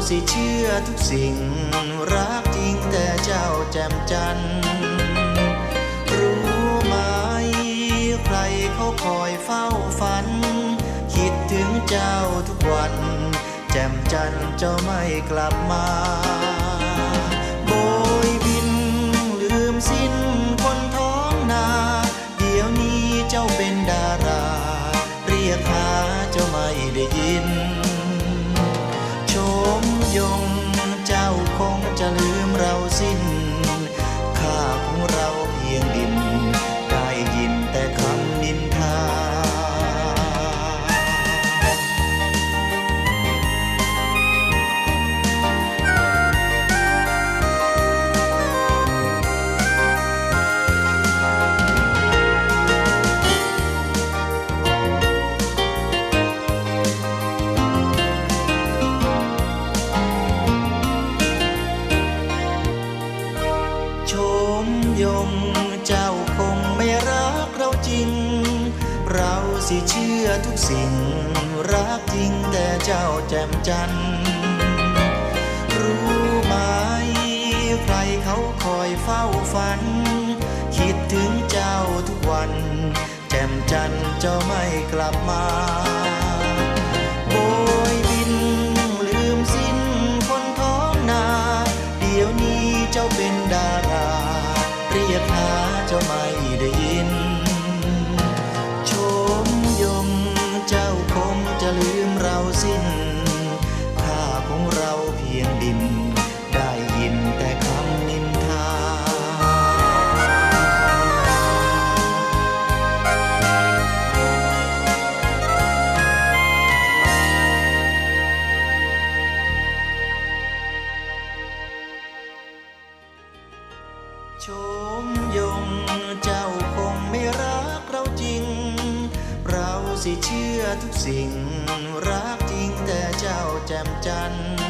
สิเชื่อทุกสิ่งรักจริงแต่เจ้าแจ่มจันทร์รู้ไหมใครเขาคอยเฝ้าฝันคิดถึงเจ้าทุกวันแจ่มจันทร์เจ้าไม่กลับมาโบยบินลืมสิ้นคนท้องนาเดี๋ยวนี้เจ้าเป็นดาราเรียกหาเจ้าไม่ได้ยินชมยงเจ้าคงจะลืมเราสิ้นค่าของเราเพียงดินได้ยินแต่คำนินทาชมยงเจ้าคงไม่รักเราจริงเราสิเชื่อทุกสิ่งรักจริงแต่เจ้าแจ่มจันทร์รู้ไหมใครเขาคอยเฝ้าฝันคิดถึงเจ้าทุกวันแจ่มจันทร์เจ้าไม่กลับมาโบยบินลืมสิ้นคนท้องนาเดี๋ยวนี้เจ้าเป็นดาราเรียกหาเจ้าไม่ได้ยินชมยงเจ้าคงจะลืมเราสิ้นค่าของเราเพียงดินได้ยินแต่คำนินทาชมยงเจ้าคงไม่รักเราจริงเราสิเชื่อทุกสิ่งรักจริงแต่เจ้าแจ่มจันทร์